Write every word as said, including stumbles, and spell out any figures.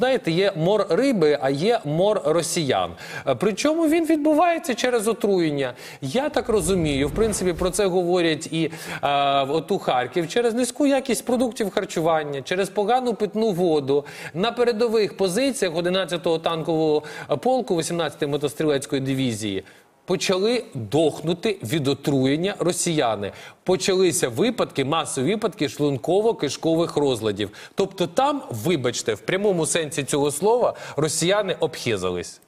знаєте, є мор риби, а є мор росіян. Причому він відбувається через отруєння. Я так розумію, в принципі, про це говорять і а, от у Харків, через низьку якість продуктів харчування, через погану питну воду. На передових позиціях одинадцятого танкового полку вісімнадцятої мотострілецької дивізії почали дохнути від отруєння росіяни. Почалися випадки, масові випадки шлунково-кишкових розладів. Тобто там, вибачте, в прямому сенсі цього слова, росіяни обхизались.